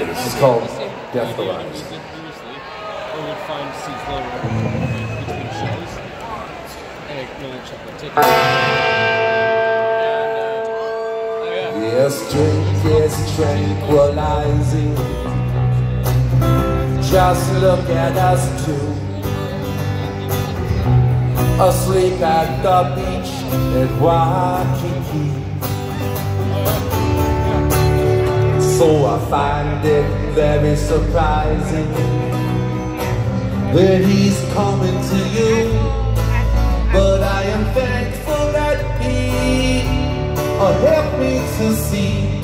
This is called Death Arrives. We would find seats lower between shows and really check the tickets. Yes, drink is tranquilizing. Just look at us two, asleep at the beach at Waikiki. So I find it very surprising that he's coming to you, but I am thankful that he helped me to see